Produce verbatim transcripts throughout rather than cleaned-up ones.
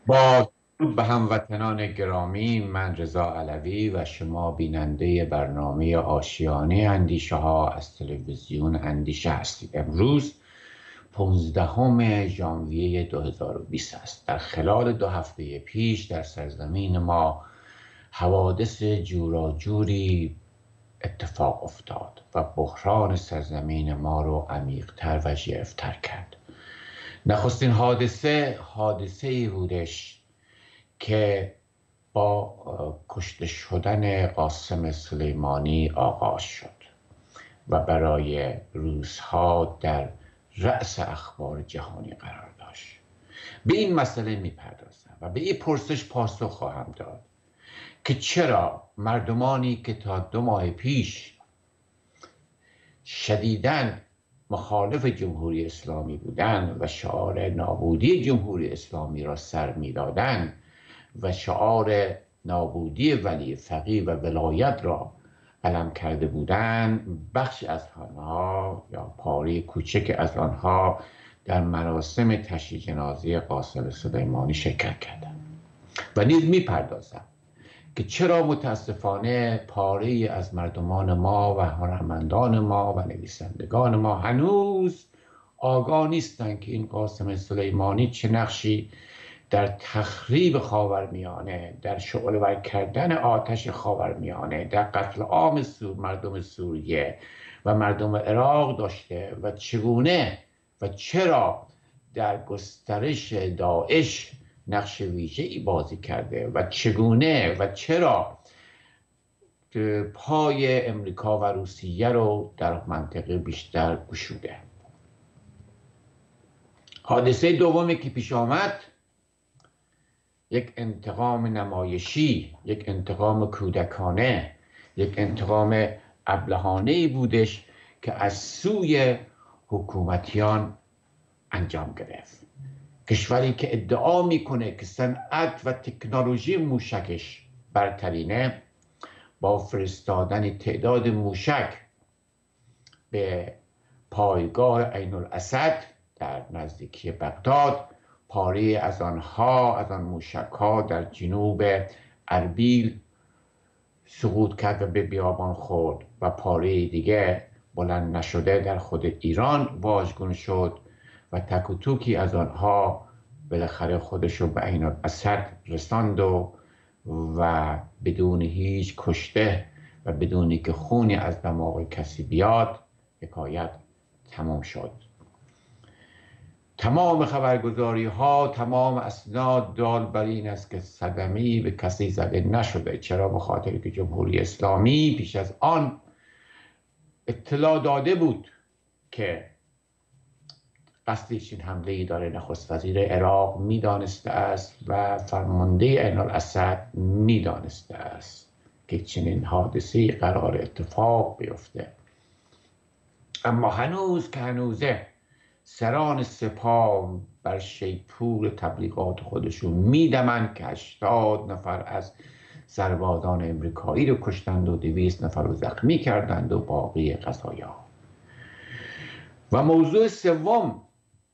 با درود به هموطنان گرامی، من رضا علوی و شما بیننده برنامه آشیانه اندیشه ها از تلویزیون اندیشه هستید. امروز پانزدهم ژانویه دو هزار و بیست است. در خلال دو هفته پیش در سرزمین ما حوادث جوراجوری اتفاق افتاد و بحران سرزمین ما رو عمیق‌تر و ژرف‌تر کرد. نخستین حادثه حادثه ای بودش که با کشته شدن قاسم سلیمانی آغاز شد و برای روزها در رأس اخبار جهانی قرار داشت. به این مسئله میپردازم و به این پرسش پاسخ خواهم داد که چرا مردمانی که تا دو ماه پیش شدیداً مخالف جمهوری اسلامی بودند و شعار نابودی جمهوری اسلامی را سر میدادند و شعار نابودی ولی فقیه و ولایت را علم کرده بودند، بخش از آنها یا پاره کوچک از آنها در مراسم تشییع جنازه قاسم سلیمانی شرکت کردند. و نیز میپردازم که چرا متاسفانه پاره از مردمان ما و هنرمندان ما و نویسندگان ما هنوز آگاه نیستند که این قاسم سلیمانی چه نقشی در تخریب خاورمیانه، در شعله‌ور کردن آتش خاورمیانه، در قتل عام سور مردم سوریه و مردم عراق داشته و چگونه و چرا در گسترش داعش نقش ویژه‌ای بازی کرده و چگونه و چرا پای امریکا و روسیه رو در منطقه بیشتر گشوده. حادثه دومی که پیش آمد یک انتقام نمایشی، یک انتقام کودکانه، یک انتقام ابلهانه‌ای بودش که از سوی حکومتیان انجام گرفت. کشوری که ادعا میکنه که صنعت و تکنولوژی موشکش برترینه، با فرستادن تعداد موشک به پایگاه عین الاسد در نزدیکی بغداد، پاره از آنها از آن موشک ها در جنوب اربیل سقوط کرد و به بیابان خورد و پاره دیگه بلند نشده در خود ایران واژگون شد و تک و توکی از آنها بالاخره خودش رو به عین الاسد رساند و و بدون هیچ کشته و بدونی که خونی از دماغ کسی بیاد حکایت تمام شد. تمام خبرگزاری ها، تمام اسناد دال بر این است که صدمه‌ای به کسی زده نشده. چرا؟ به خاطر که جمهوری اسلامی پیش از آن اطلاع داده بود که قصد چین حمله‌ای داره. نخست وزیر عراق میدانسته است و فرمانده عین الاسد میدانسته است که چنین حادثه‌ای قرار اتفاق بیفته، اما هنوز که هنوزه سران سپاه بر شیپور تبلیغات خودشون میدمند که هشتاد نفر از سربازان امریکایی رو کشتند و دویست نفر رو زخمی کردند و باقی قضایا. و موضوع سوم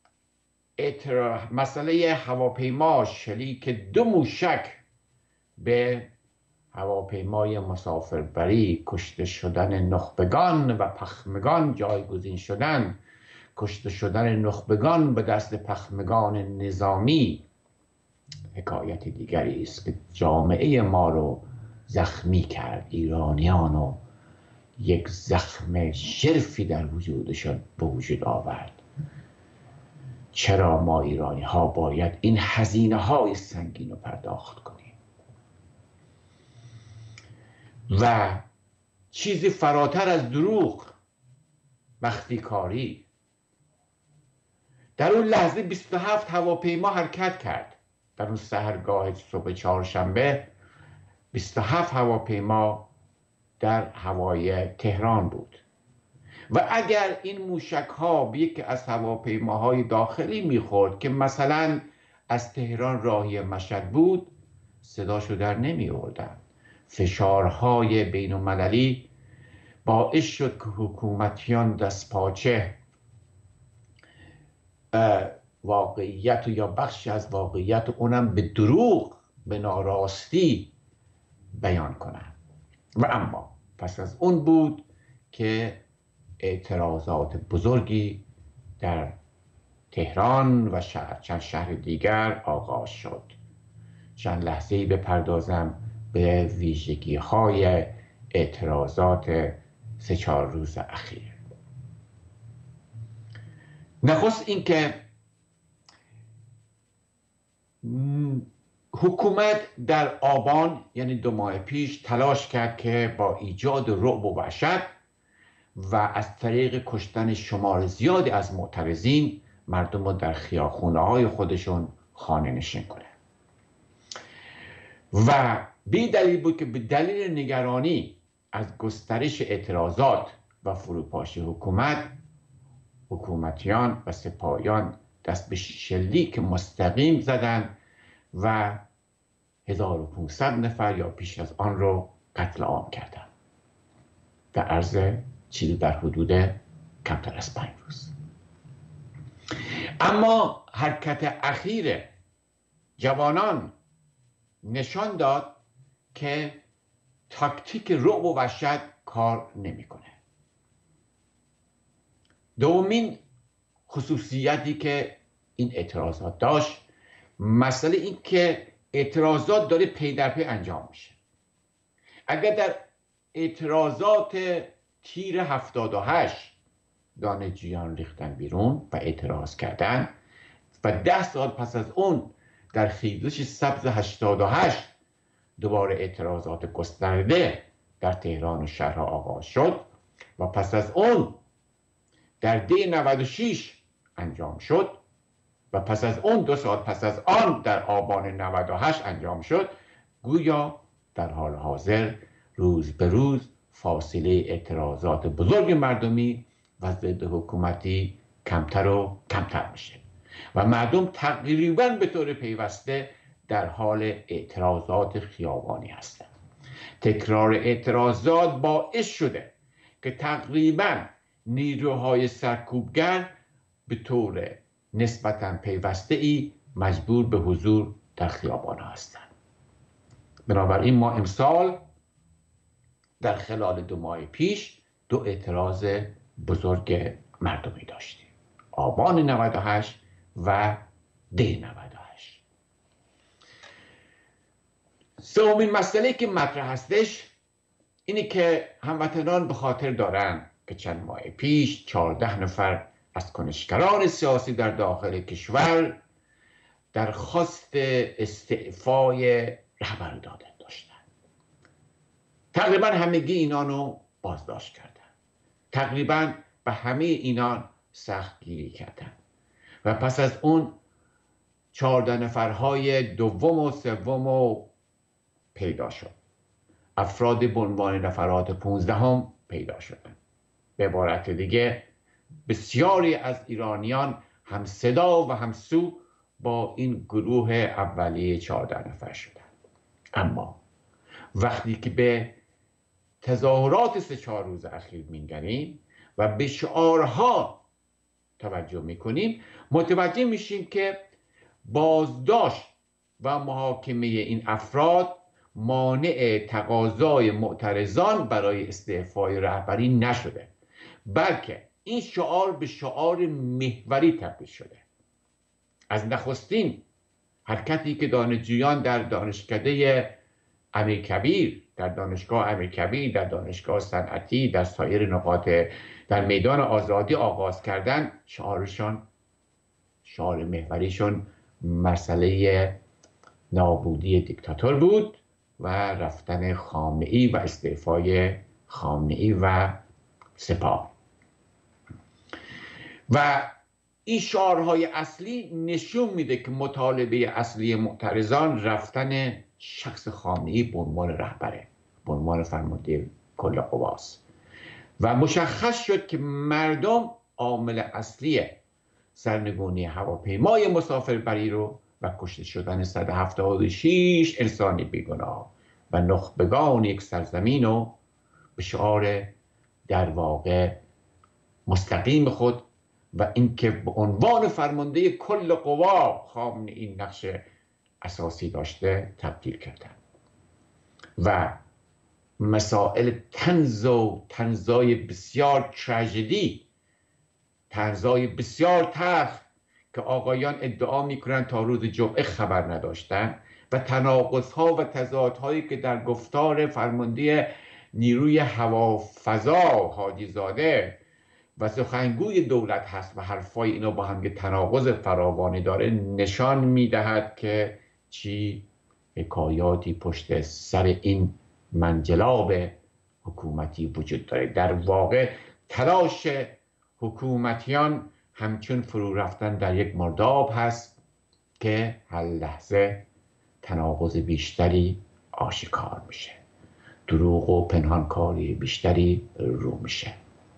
مسئله هواپیما شلیک دو موشک به هواپیمای مسافربری، کشته شدن نخبگان و پخمگان جایگزین شدن، کشته شدن نخبگان به دست پخمگان نظامی حکایت دیگری است که جامعه ما رو زخمی کرد. ایرانیان رو یک زخم ژرفی در وجودشان به وجود آورد. چرا ما ایرانی ها باید این هزینه های سنگین رو پرداخت کنیم؟ و چیزی فراتر از دروغ، بختیکاری. در اون لحظه بیست و هفت هواپیما حرکت کرد. در اون سحرگاه صبح چهارشنبه بیست و هفت هواپیما در هوای تهران بود. و اگر این موشک ها به یکی از هواپیماهای داخلی میخورد که مثلا از تهران راهی مشهد بود، صداشو در نمی آوردن. فشارهای بین المللی باعث شد که حکومتیان دستپاچه واقعیت یا بخشی از واقعیت اونم به دروغ، به ناراستی بیان کنن. و اما پس از اون بود که اعتراضات بزرگی در تهران و شهر چند شهر دیگر آغاز شد. چند لحظه‌ای بپردازم به ویژگی های اعتراضات سه چهار روز اخیر. نخست این که حکومت در آبان یعنی دو ماه پیش تلاش کرد که با ایجاد رعب و وحشت و از طریق کشتن شمار زیادی از معترضین مردم رو در خیابان‌های های خودشون خانه نشین کنه و بی دلیل بود که به دلیل نگرانی از گسترش اعتراضات و فروپاشی حکومت، حکومتیان و سپاهیان دست به شلیک مستقیم زدند و هزار و پانصد نفر یا بیش از آن رو قتل عام کردند در عرض چیزی در حدود کمتر از پنج روز. اما حرکت اخیر جوانان نشان داد که تاکتیک رعب و وحشت کار نمیکنه. دومین خصوصیتی که این اعتراضات داشت مسئله این که اعتراضات داره پی در پی انجام میشه. اگر در اعتراضات تیر هفتاد و هشت دانشجویان ریختن بیرون و اعتراض کردن و ده سال پس از اون در خیزش سبز هشتاد و هشت دوباره اعتراضات گسترده در تهران و شهرها آغاز شد و پس از اون در دی نود و شش انجام شد و پس از اون دو سال پس از آن در آبان نود و هشت انجام شد، گویا در حال حاضر روز به روز فاصله اعتراضات بزرگ مردمی و ضد حکومتی کمتر و کمتر میشه و مردم تقریبا به طور پیوسته در حال اعتراضات خیابانی هستند. تکرار اعتراضات باعث شده که تقریبا نیروهای سرکوبگر به طور نسبتاً پیوسته ای مجبور به حضور در خیابان هستند. بنابراین ما امسال در خلال دو ماه پیش دو اعتراض بزرگ مردمی داشتیم: آبان نود و هشت و دی نود و هشت. سومین مسئله که مطرح هستش اینه که هموطنان به خاطر دارن که چند ماه پیش چهارده نفر از کنشگران سیاسی در داخل کشور درخواست استعفای رهبر دادن داشتن. تقریبا همگی اینانو بازداشت کردن. تقریبا به همه اینان سخت گیری کردن و پس از اون چهارده نفرهای دوم و سوم پیدا شد. افراد به عنوان نفرات پونزدهم پیدا شدن. به عبارت دیگه بسیاری از ایرانیان هم صدا و هم سو با این گروه اولیه چهارده نفر شدن. اما وقتی که به تظاهرات سه چهار روز اخیر می‌نگریم و به شعارها توجه میکنیم متوجه میشیم که بازداشت و محاکمه این افراد مانع تقاضای معترضان برای استعفای رهبری نشده، بلکه این شعار به شعار محوری تبدیل شده. از نخستین حرکتی که دانشجویان در دانشکده امیرکبیر، در دانشگاه امیرکبیر، در دانشگاه صنعتی، در سایر نقاط در میدان آزادی آغاز کردن، شعارشان شعار محوریشون مسئله نابودی دیکتاتور بود و رفتن خامنه‌ای و استعفای خامنه‌ای و سپاه. و این شعارهای اصلی نشون میده که مطالبه اصلی معترضان رفتن شخص خامنه‌ای به عنوان رهبره، به عنوان فرمانده کل قواست و مشخص شد که مردم عامل اصلی سرنگونی هواپیمای مسافربری رو و کشته شدن صد و هفتاد و شش انسانی بیگناه و نخبگان یک سرزمین رو به شعار در واقع مستقیم خود و اینکه به عنوان فرمانده کل قوا خامنه این نقش اساسی داشته تبدیل کردن و مسائل طنز و طنزای بسیار تراژدی، طنزای بسیار تلخ که آقایان ادعا میکنن تا روز جمعه خبر نداشتن و تناقض‌ها و تضادهایی که در گفتار فرمانده نیروی هوافضا حاجی زاده و سخنگوی دولت هست و حرفای اینا با هم که تناقض فراوانی داره نشان میدهد که چی حکایاتی پشت سر این منجلاب حکومتی وجود داره. در واقع تلاش حکومتیان همچون فرو رفتن در یک مرداب هست که هر لحظه تناقض بیشتری آشکار میشه، دروغ و پنهانکاری بیشتری رو میشه.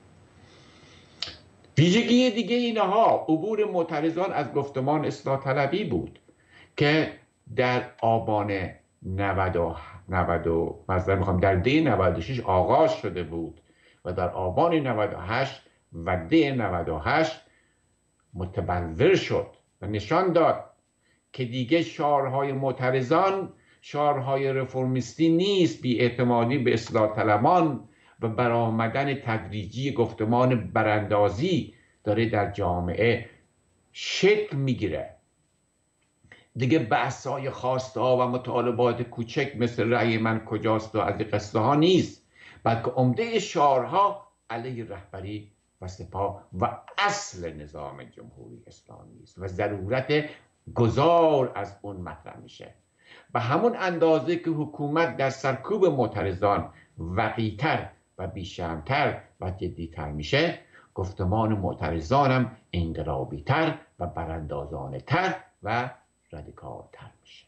ویژگی دیگه اینها عبور معترضان از گفتمان اصلاح طلبی بود که در آبان نود مثلا میخوام در دی نود و شش آغاز شده بود و در آبان نود و هشت و دی نود و هشت متبلور شد و نشان داد که دیگه شعارهای معترضان شعارهای رفرمیستی نیست، بی‌اعتمادی به اصلاح طلبان و برآمدن تدریجی گفتمان براندازی داره در جامعه شکل میگیره. دیگه بحث‌های خواسته ها و مطالبات کوچک مثل رأی من کجاست و از این قصه ها نیست، بلکه عمده شعارها علیه رهبری و سپاه و اصل نظام جمهوری اسلامی است و ضرورت گذار از اون مطرح میشه. به همون اندازه که حکومت در سرکوب معترضان وقی‌تر و بیشرم‌تر و جدی‌تر میشه، گفتمان معترضان هم انقلابی‌تر و براندازانه‌تر و رادیکال‌تر میشه.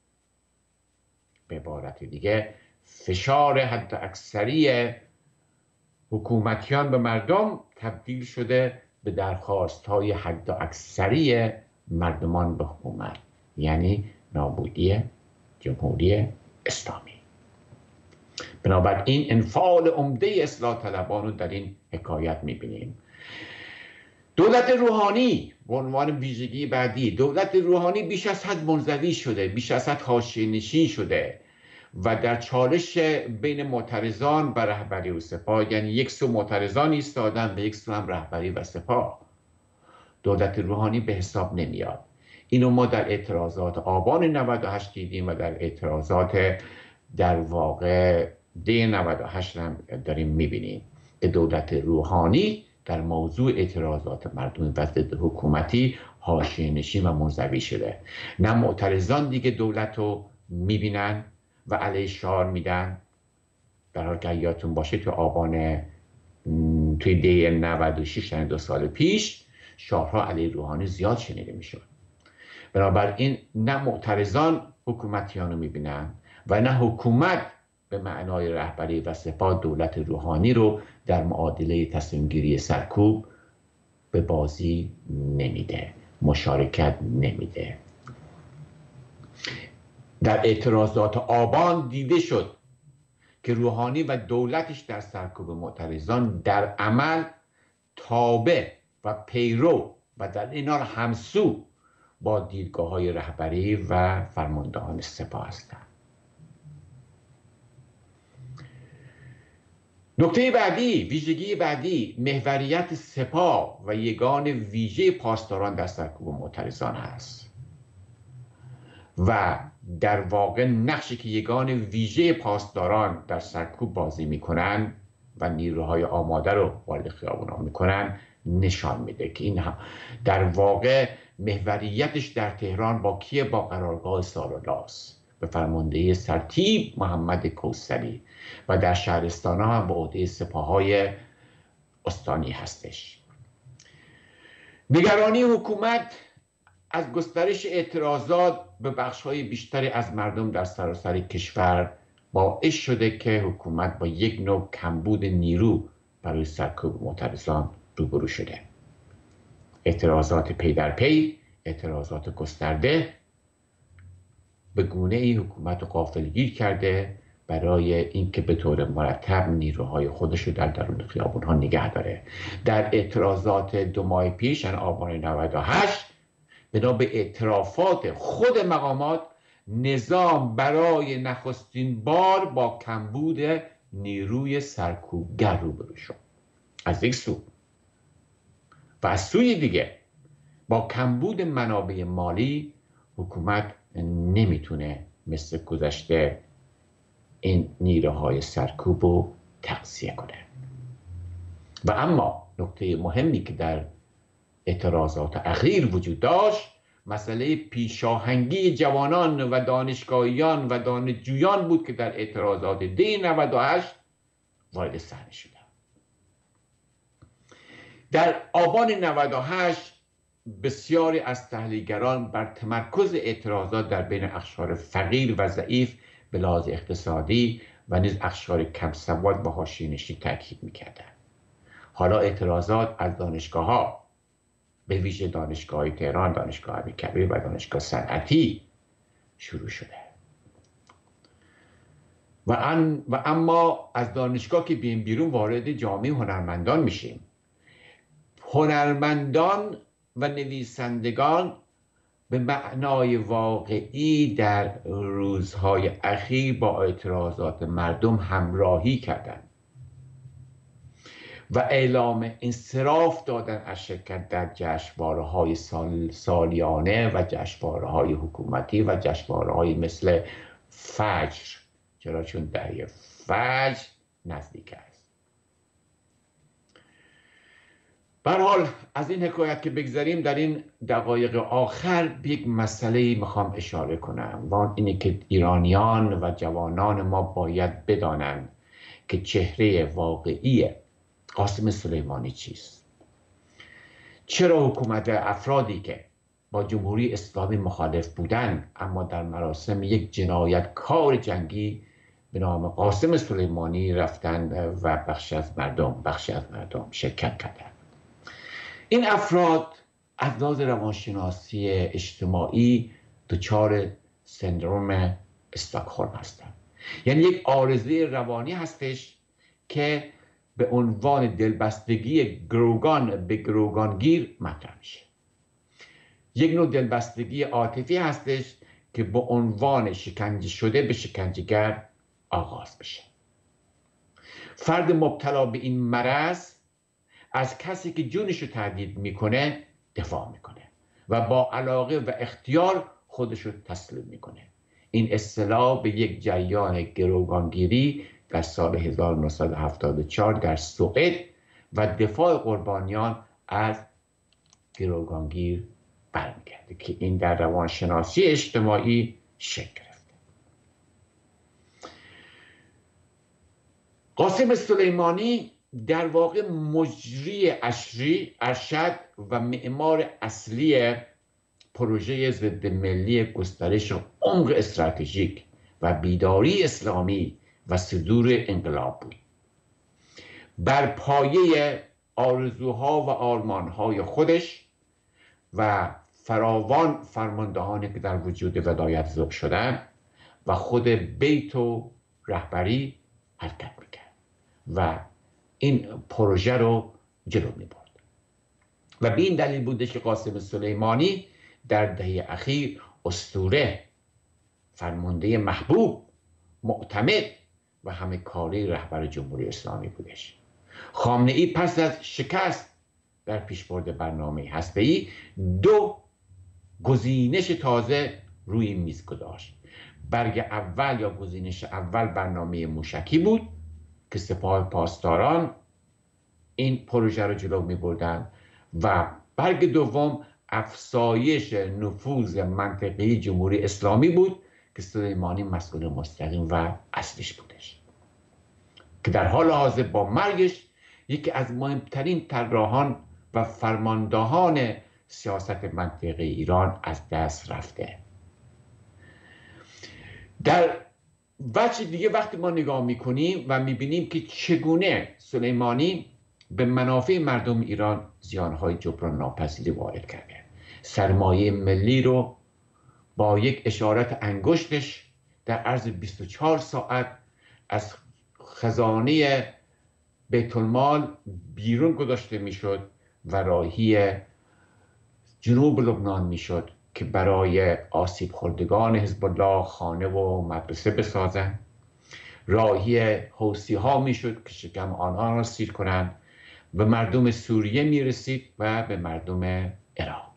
به عبارت دیگه فشار حد اکثری حکومتیان به مردم تبدیل شده به درخواست‌های حد اکثری مردمان به حکومت، یعنی نابودی جمهوری اسلامی. بنابراین انفعال عمده اصلاح طلبان رو در این حکایت میبینیم. دولت روحانی به عنوان ویژگی بعدی، دولت روحانی بیش از حد منزوی شده، بیش از حد حاشیه‌نشین شده و در چالش بین معترضان و رهبری و سپاه، یعنی یک سو معترضان ایستادن و یک سو هم رهبری و سپاه. دولت روحانی به حساب نمیاد. اینو ما در اعتراضات آبان نود و هشت دیدیم و در اعتراضات در واقع دی نود و هشت هم داریم میبینیم که دولت روحانی در موضوع اعتراضات مردمی و ضد حکومتی حاشیه‌نشین و منزوی شده. نه معترضان دیگه دولت رو میبینن و علیه شعار میدن. در حال که یادتون باشه تو آبان توی دی نود و شش، یعنی دو سال پیش، شعارها علیه روحانی زیاد شنیده میشد. بنابراین نه معترضان حکومتیان رو میبینن و نه حکومت به معنای رهبری و سپاه دولت روحانی رو در معادله تصمیم گیری سرکوب به بازی نمیده، مشارکت نمیده. در اعتراضات آبان دیده شد که روحانی و دولتش در سرکوب معترضان در عمل تابع و پیرو و در این حال همسو با دیدگاه‌های رهبری و فرماندهان سپاه هستند. نکته بعدی، ویژگی بعدی، محوریت سپاه و یگان ویژه پاسداران در سرکوب معترضان هست و در واقع نقشی که یگان ویژه پاسداران در سرکوب بازی میکنن و نیروهای آماده رو وارد خیابونا میکنن نشان میده که این در واقع محوریتش در تهران با کیه؟ با قرارگاه سارالاس به فرمانده سرتیپ محمد کوثری و در شهرستان ها هم با عهده سپاههای استانی هستش. نگرانی حکومت از گسترش اعتراضات به بخش‌های بیشتری از مردم در سراسر کشور باعث شده که حکومت با یک نوع کمبود نیرو برای سرکوب معترضان روبرو شده. اعتراضات پی در پی، اعتراضات گسترده به گونه ای حکومت رو غافلگیر کرده برای اینکه به طور مرتب نیروهای خودش رو در درون خیابون‌ها نگه داره. در اعتراضات دو ماه پیش یعنی آبان نود و هشت بنا به اعترافات خود مقامات، نظام برای نخستین بار با کمبود نیروی سرکوبگر روبرو شد از یک سو، و از سوی دیگه با کمبود منابع مالی حکومت نمیتونه مثل گذشته این نیروهای سرکوب رو تقصیه کنه. و اما نکته مهمی که در اعتراضات اخیر وجود داشت مسئله پیشاهنگی جوانان و دانشگاهیان و دانشجویان بود که در اعتراضات دی نود و هشت وارد صحنه شدند. در آبان نود و هشت بسیاری از تحلیلگران بر تمرکز اعتراضات در بین اقشار فقیر و ضعیف به لحاظ اقتصادی و نیز اقشار کم سواد و حاشیه‌نشین تاکید می‌کردند. حالا اعتراضات از دانشگاه‌ها به ویژه دانشگاه تهران، دانشگاه امیرکبیر و دانشگاه صنعتی شروع شده. و, ان و اما از دانشگاه که بیم بیرون وارد جامعه هنرمندان میشیم. هنرمندان و نویسندگان به معنای واقعی در روزهای اخیر با اعتراضات مردم همراهی کردند و اعلام انصراف دادن از شرکت در جشنواره‌های سال، سالیانه و جشنواره‌های حکومتی و جشنواره‌های مثل فجر، چرا چون دهه فجر نزدیک است. به هر حال از این حکایت که بگذاریم، در این دقایق آخر به یک مسئله میخوام اشاره کنم و آن اینه که ایرانیان و جوانان ما باید بدانند که چهره واقعی قاسم سلیمانی چیست. چرا حکومت افرادی که با جمهوری اسلامی مخالف بودند اما در مراسم یک جنایتکار جنگی به نام قاسم سلیمانی رفتند و بخشی از مردم بخشی از مردم شرکت کردند. این افراد از لحاظ روانشناسی اجتماعی دچار سندروم استکهلم هستند. یعنی یک عارضه روانی هستش که به عنوان دلبستگی گروگان به گروگانگیر مطرح میشه. یک نوع دلبستگی عاطفی هستش که به عنوان شکنجه شده به شکنجهگر آغاز میشه. فرد مبتلا به این مرض از کسی که جونش رو تهدید میکنه دفاع میکنه و با علاقه و اختیار خودش رو تسلیم میکنه. این اصطلاح به یک جریان گروگانگیری در سال هزار و نهصد و هفتاد و چهار در سوئد و دفاع قربانیان از گروگانگیر برمیگرده که این در روانشناسی اجتماعی شکل گرفته. قاسم سلیمانی در واقع مجری اشری ارشد و معمار اصلی پروژه ضد ملی گسترش و عمق استراتژیک و بیداری اسلامی و صدور انقلاب بود. بر پایه آرزوها و آرمانهای خودش و فراوان فرماندهانی که در وجود ولایت ذوب شدن و خود بیت و رهبری حرکت میکرد و این پروژه رو جلو میبرد و به این دلیل بودش که قاسم سلیمانی در دهه اخیر اسطوره، فرمانده محبوب، معتمد و همه کاری رهبر جمهوری اسلامی بودش. خامنه‌ای پس از شکست در پیشبرد برنامه هسته‌ای دو گزینش تازه روی میز گذاشت. برگ اول یا گزینش اول برنامه موشکی بود که سپاه پاسداران این پروژه رو جلو می بردن و برگ دوم افزایش نفوذ منطقه‌ای جمهوری اسلامی بود که سلیمانی مسئول مستقیم و اصلیش بودش که در حال حاضر با مرگش یکی از مهمترین طراحان و فرماندهان سیاست منطقه ایران از دست رفته. در وجه دیگه وقتی ما نگاه میکنیم و میبینیم که چگونه سلیمانی به منافع مردم ایران زیانهای جبران ناپذیری وارد کرده، سرمایه ملی رو با یک اشارت انگشتش در عرض بیست و چهار ساعت از خزانه بیت المال بیرون گذاشته میشد و راهی جنوب لبنان میشد که برای آسیب خوردگان حزب الله خانه و مدرسه بسازند. راهی حوثی ها میشد که شکم آنها را سیر کنند، به مردم سوریه میرسید و به مردم عراق.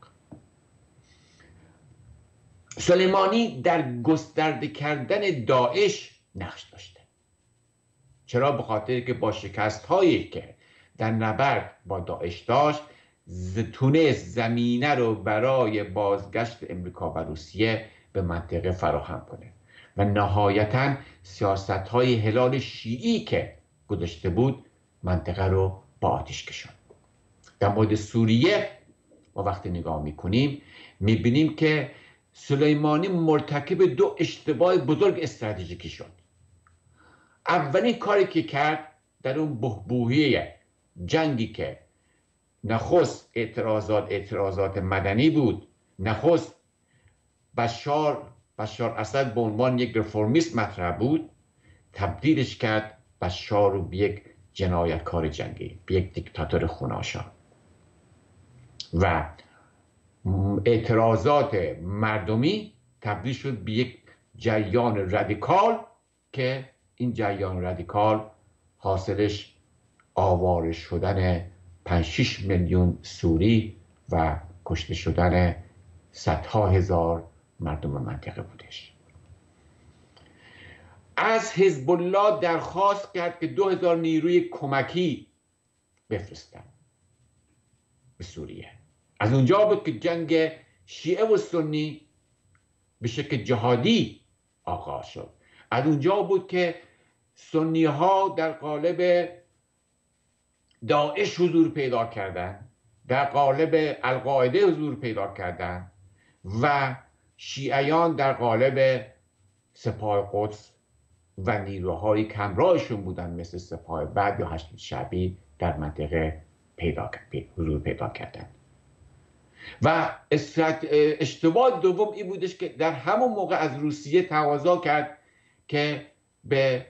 سلیمانی در گسترده کردن داعش نقش داشته. چرا؟ به خاطر که با شکست هایی که در نبرد با داعش داشت تونست زمینه رو برای بازگشت امریکا و روسیه به منطقه فراهم کنه و نهایتاً سیاست های هلال شیعی که گذاشته بود منطقه رو با آتش کشاند. در مورد سوریه ما وقتی نگاه میکنیم میبینیم که سلیمانی مرتکب دو اشتباه بزرگ استراتژیکی شد. اولین کاری که کرد در اون بحبوحی جنگی که نخست اعتراضات اعتراضات مدنی بود، نخست بشار بشار اسد به عنوان یک رفرمیست مطرح بود، تبدیلش کرد بشار رو به یک جنایتکار جنگی، به یک دیکتاتور خوناشا و اعتراضات مردمی تبدیل شد به یک جریان رادیکال که این جریان رادیکال حاصلش آواره شدن پنج شش میلیون سوری و کشته شدن صدها هزار مردم منطقه بودش. از حزب الله درخواست کرد که دو هزار نیروی کمکی بفرستن به سوریه. از اونجا بود که جنگ شیعه و سنی به شکل جهادی آغاز شد. از اونجا بود که سنی ها در قالب داعش حضور پیدا کردند، در قالب القاعده حضور پیدا کردند و شیعیان در قالب سپاه قدس و نیروهای کمرایشون بودن مثل سپاه بعد یا هشت شعبی در منطقه پیدا حضور پیدا کردند. و اشتباه دوم این بودش که در همون موقع از روسیه تقاضا کرد که به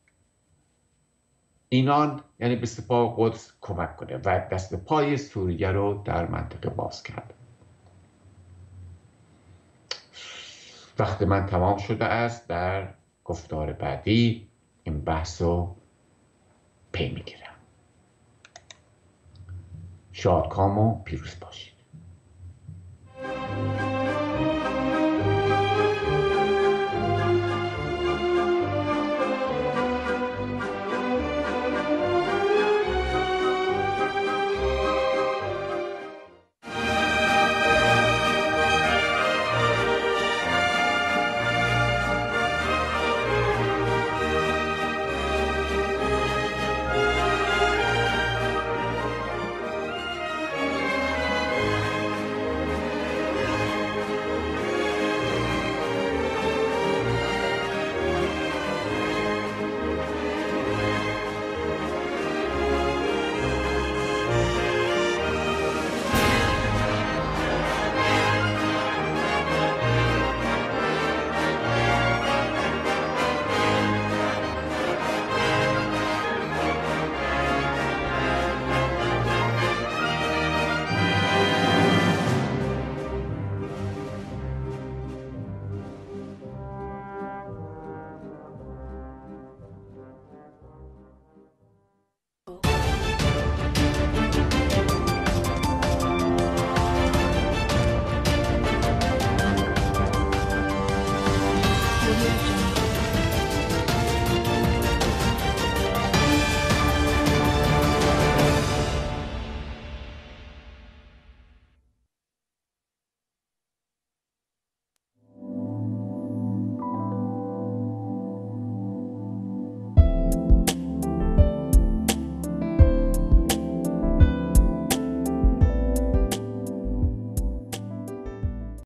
اینان یعنی به سپاه قدس کمک کنه و دست پای سوریه رو در منطقه باز کرد. وقت من تمام شده است. در گفتار بعدی این بحث رو پی میگیرم. شادکام و پیروز باشید.